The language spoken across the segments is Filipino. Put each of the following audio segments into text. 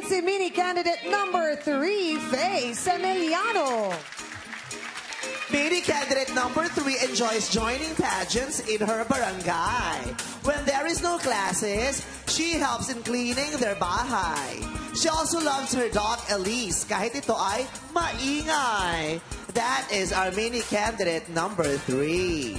si mini candidate number 3, Faye Semillano. Mini candidate number 3 enjoys joining pageants in her barangay. When there is no classes, she helps in cleaning their bahay. She also loves her dog Elise, kahit ito ay maingay. That is our mini candidate number 3.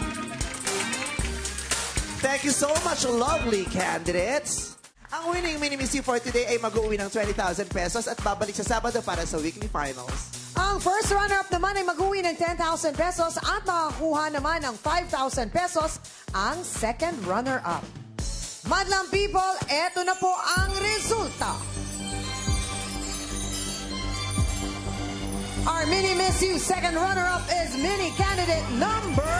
Thank you so much, lovely candidates. Ang winning Mini Miss You for today ay mag-uwi ng 20,000 pesos at babalik sa Sabado para sa weekly finals. Ang first runner-up naman ay mag-uwi ng 10,000 pesos at makakuha naman ng 5,000 pesos ang second runner-up. Madlang people, eto na po ang resulta. Our Mini Miss You second runner-up is mini candidate number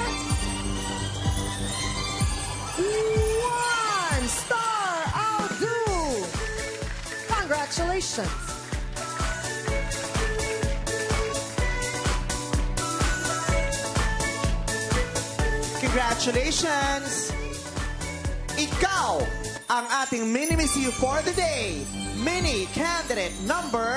1, Star Audu. Congratulations. Congratulations! Ikaw ang ating Mini Miss You for the day. Mini candidate number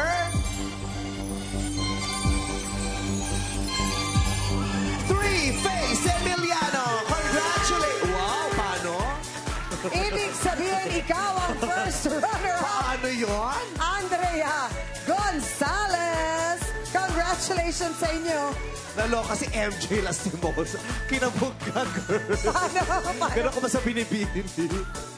3, Faye Semillano. Congratulations! Wow, paano? Ibig sabihin, ikaw ang first runner-up. Paano yun? Andrea Gonzalez. Congratulations sa inyo. Naloka si MJ Lastimos. Kinabog ka, girl. Paano? Gano'n ko ba sa binibini?